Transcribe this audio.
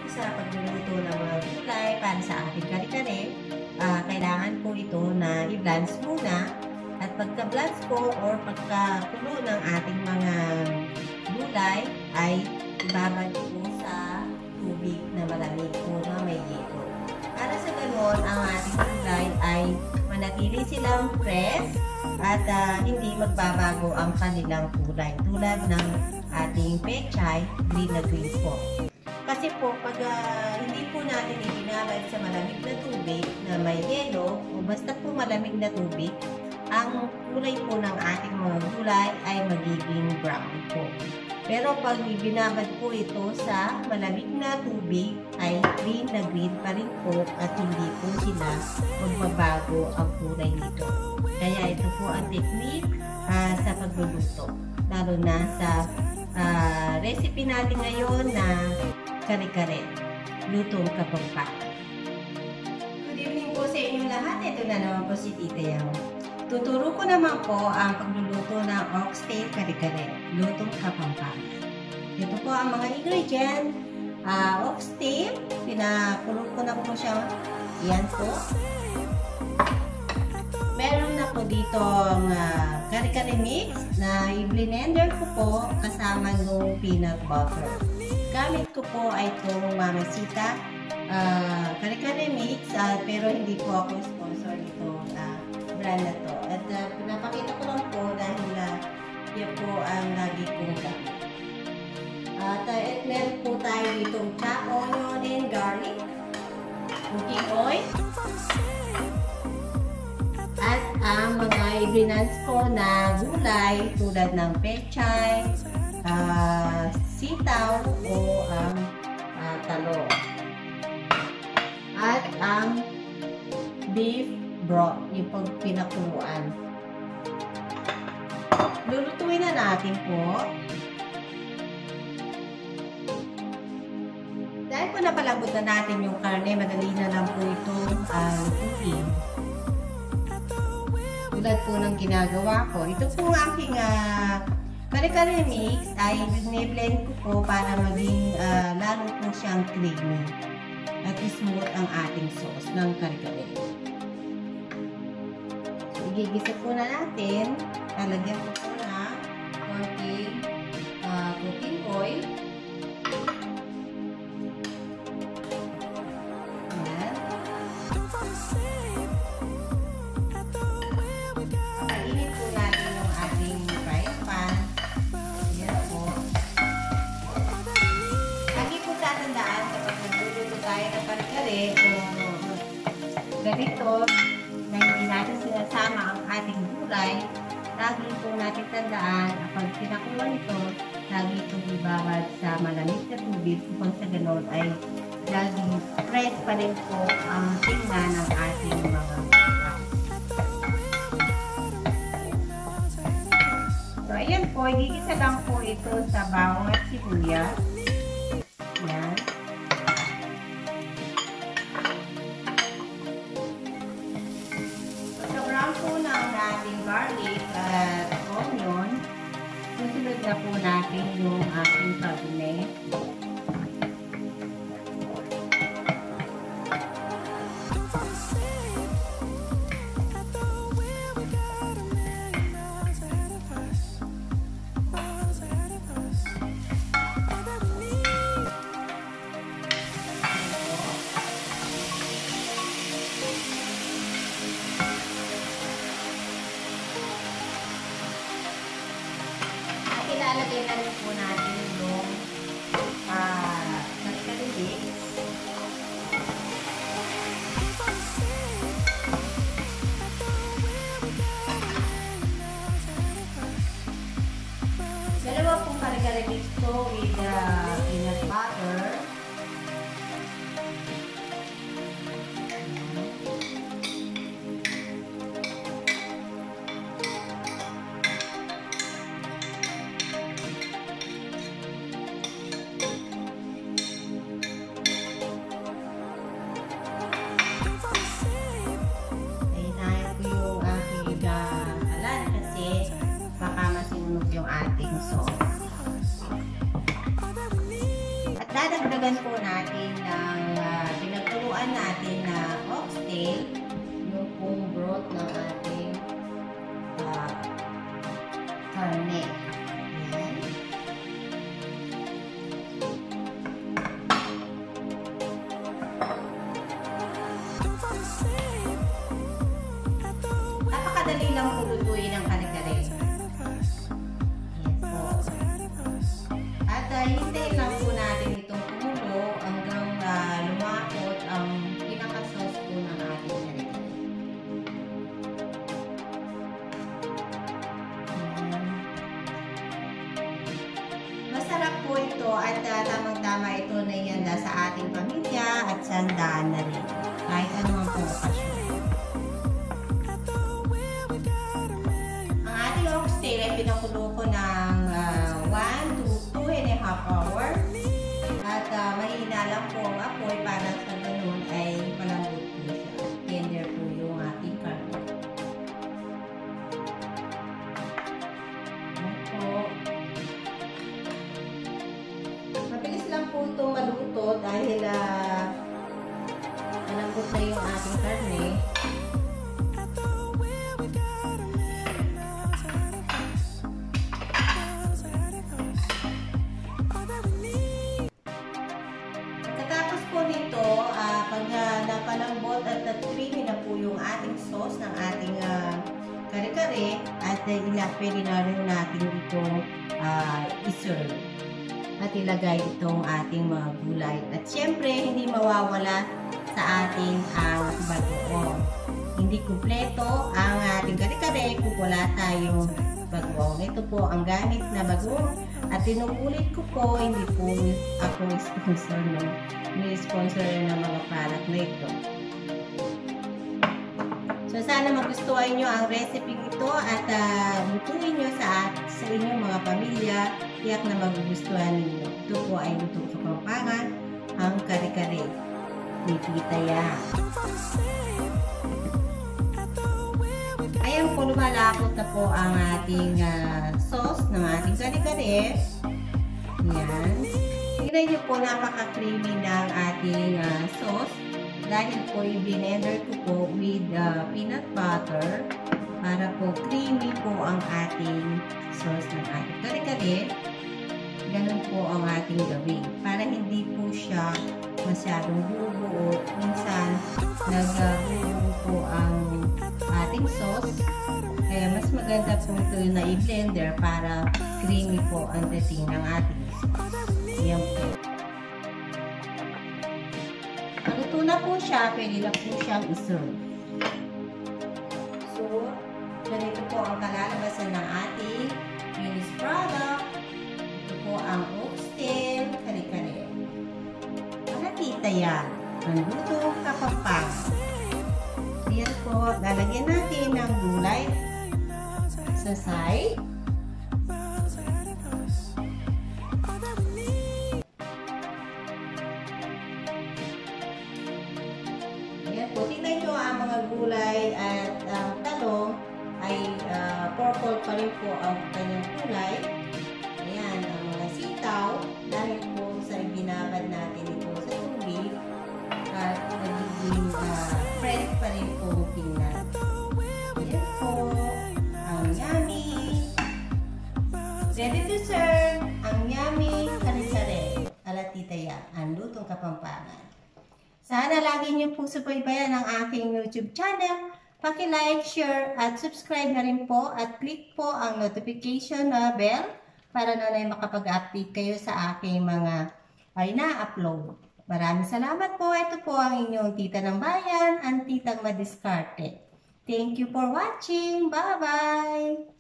sa pagluluto ng mga gulay para sa ating kare-kare, kailangan po ito na i-blanch muna. At pagka-blanch po or pagkakulo ng ating mga gulay ay ibabad po sa tubig na malamig po na may yelo. Para sa ganon, ang ating gulay ay manatili silang fresh at hindi magbabago ang kanilang kulay. Tulad ng ating pechay, green na green po. Kasi po, pag hindi po natin ibinabad sa malamig na tubig na may yelo, o basta po malamig na tubig, ang kulay po ng ating mga gulay ay magiging brown po. Pero pag ibinabad po ito sa malamig na tubig, ay green na green pa rin po at hindi po sila magbabago ang kulay nito. Kaya ito po ang technique sa pagluluto. Lalo na sa recipe natin ngayon na kare-kare, lutong kapampa. Good evening po sa inyong lahat. Ito na naman po si Tita Yang. Tuturo ko naman po ang pagluluto ng oxtail kare-kare, lutong kapampa. Ito po ang mga ingredient. Oxtail, pinakulong ko na po siya. Yan po. Meron na po dito ang kare-kare mix na i-blender ko po kasama ng peanut butter. Gamit ko po ay itong Mamacita kare-kare mix, pero hindi po ako sponsor nito brand na to. At pinapakita ko lang po dahil yan po ang lagi kong gamit. At meron po tayo ditong chopped onion and garlic, cooking oil, at ang mga i-blanch ko na gulay tulad ng pechay, sitaw o ang talong, at ang beef broth, yung pagpinakuluan. Lulutuin na natin po. Dahil po napalambot na natin yung karne, madali na lang po itong lutuin. Tulad po ng ginagawa ko. Ito po ang aking kare-kare mix ay bine-blend ko po para maging lalo po siyang creamy at smooth ang ating sauce ng kare-kare. So, igigisa po na natin. Lalagyan ko po na konting cooking oil. Ayan. Pakainit po natin yung ating frying pan. Ayan po. Lagi po tatandaan kapag nagluluto tayo ng kare-kare o ganito na hindi natin sinasama ang ating gulay, lagi po natin tandaan kapag pinakulo ito, lagi itong ibabad sa malamig na tubig upang sa ganon ay laging fresh pa rin po ang tingnan ng ating mga gulay. So, ayan po, igigisa lang po ito sa bawang at sibuyas. Ayan. So, brown po na ang ating garlic at onion. Susunod na po natin yung ating karne. dadagdagan po natin ng pinagtuluan natin na oxtail, yung pong broth ng ating karne. Ayan. Napakadali lang po lutuin ang kare-kare. At hintayin lang po natin itong kumulo hanggang lumakot ang pinaka-sauce po ng ating kare-kare. Masarap po ito at tamang-tama ito na ihanda sa ating pamilya at sandaan na rin. Kahit anumang po okasyon. Ang ating oxtail ay pinakulo ko ng 1 to 2.5 hours. At mahina lang po ang apoy para sa ganun ay malambot po siya. Tender po yung ating karne. Mabilis lang po ito maluto dahil malambot na yung ating karne. Pagkatapos po nito, pag napalambot at creamy na po yung ating sauce ng ating kare-kare at pwede na rin natin itong iserve at ilagay itong ating mga gulay. At syempre, hindi mawawala sa ating bagoong. Hindi kumpleto ang ating kare-kare kung wala tayong bagoong. Ito po ang gamit na bagoong. At tinuulit ko po, hindi po ako sponsor sponsor ng mga product na ito. So, sana magustuhan nyo ang recipe ito at lutuin nyo sa inyong mga pamilya. Tiyak na magugustuhan ninyo. Ito po ay lutong sa Kapampangan, ang kare-kare ni Tita Ya. Ayan po, lumalakot na po ang ating sauce ng ating kare-kare. Ayan. Tingnan nyo po, napaka-creamy ng ating sauce. Dahil po i-blender ko po with peanut butter para po creamy po ang ating sauce ng ating kare-kare. Ganun po ang ating gawin. Para hindi po siya masyadong buo-buo. Minsan, nag-buo po ang ating sauce. Kaya mas maganda po ito na i-blender para creamy po ang dating ng ating sauce. Ayan po. Luto na po siya, pwede na po siyang iserve. So, ganito po ang kalalabasan ng ating finished product. Ito po ang oxtail kare-kare. Para Tita Ya, ang lutong Kapampangan. Ayan po, lalagyan natin ng gulay sa side. Ayan po, tingnan nyo ang mga gulay at talong ay purple pa rin po ang kanyang kulay. Ayan, ang mga sitaw dahil po sa binabad natin ito sa tubig at nagiging fresh pa rin po tingnan. Ayan po, ang yummy. Ready to serve ang yummy kare-kare ala Tita Ya, ang lutong Kapampangan. Sana lagi niyo pong subaybayan ang aking YouTube channel. Paki-like, share, at subscribe na rin po at click po ang notification bell para na makapag-update kayo sa aking mga ina-upload. Maraming salamat po. Ito po ang inyong tita ng bayan, ang titang madiskarte. Thank you for watching. Bye-bye!